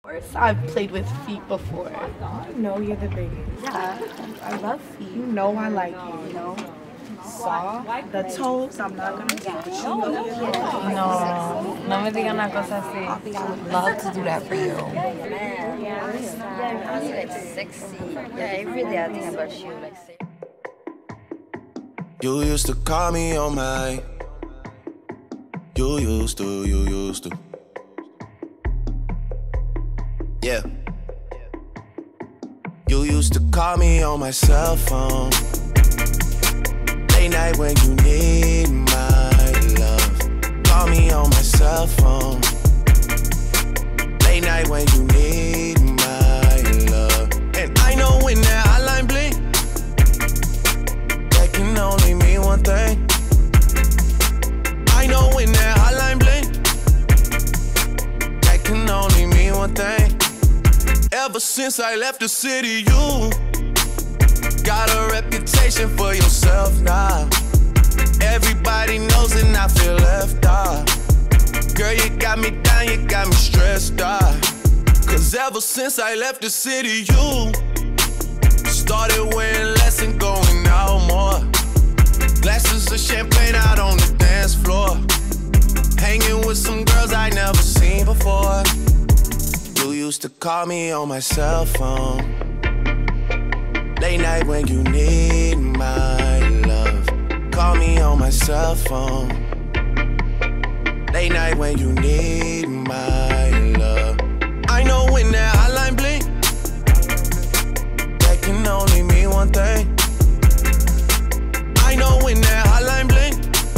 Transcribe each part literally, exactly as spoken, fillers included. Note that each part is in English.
course, I've played with feet before. You know you're the biggest. Yeah, I love feet. You know I like you. You know. Saw the toes. I'm not gonna get you. No, no me digan una cosa así. I would love to do that for you. Man, yeah, it's like sexy. Yeah, every day I think about you, like sexy. You used to call me on my. You used to, you used to. Yeah. You used to call me on my cell phone. Late night when you need my love. Call me on my cell phone. Late night when you need my love. And I know when that hotline blink, that can only mean one thing. I know when that hotline blink, that can only mean one thing. Ever since I left the city, you got a reputation for yourself now. Everybody knows and I feel left out. Girl, you got me down, you got me stressed out. Cause ever since I left the city, you started wearing less and going out more. Glasses of champagne out on the dance floor. Hanging with some girls I never seen before. You used to call me on my cell phone. Late night when you need my love. Call me on my cell phone. Late night when you need my love. I know when that hotline blink, that can only mean one thing. I know when that hotline blink,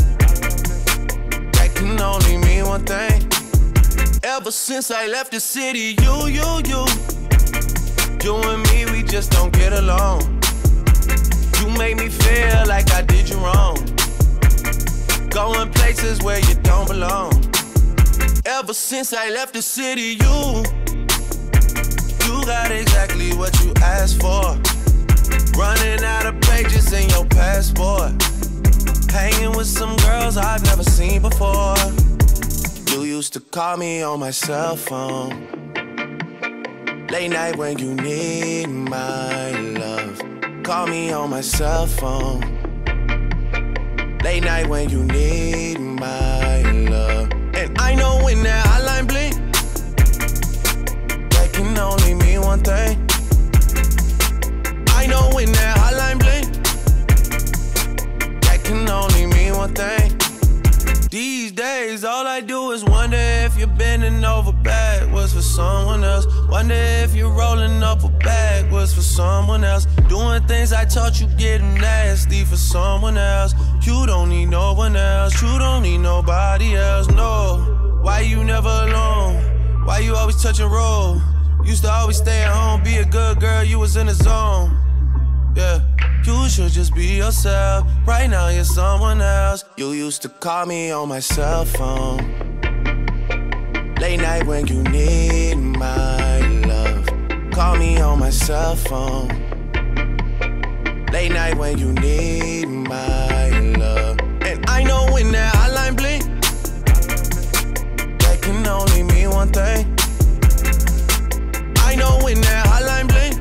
that can only mean one thing. Ever since I left the city, you, you, you You and me, we just don't get along. You make me feel like I did you wrong. Going places where you don't belong. Ever since I left the city, you You got exactly what you asked for. Running out of pages in your passport. Hanging with some girls I've never seen before. You used to call me on my cell phone. Late night when you need my love. Call me on my cell phone. Late night when you need my love. And I know when that hotline blink, that can only mean one thing. I know when that hotline blink, that can only mean one thing. These days, all I do is wonder if you're bending over backwards for someone else. Wonder if you're rolling up a backwards for someone else. Doing things I taught you getting nasty for someone else. You don't need no one else. You don't need nobody else, no. Why you never alone? Why you always touch and roll? Used to always stay at home, be a good girl, you was in the zone. Yeah. You should just be yourself. Right now you're someone else. You used to call me on my cell phone. Late night when you need my love. Call me on my cell phone. Late night when you need my love. And I know when that hotline blink, that can only mean one thing. I know when that hotline blink,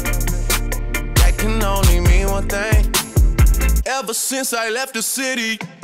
can only mean one thing. Ever since I left the city,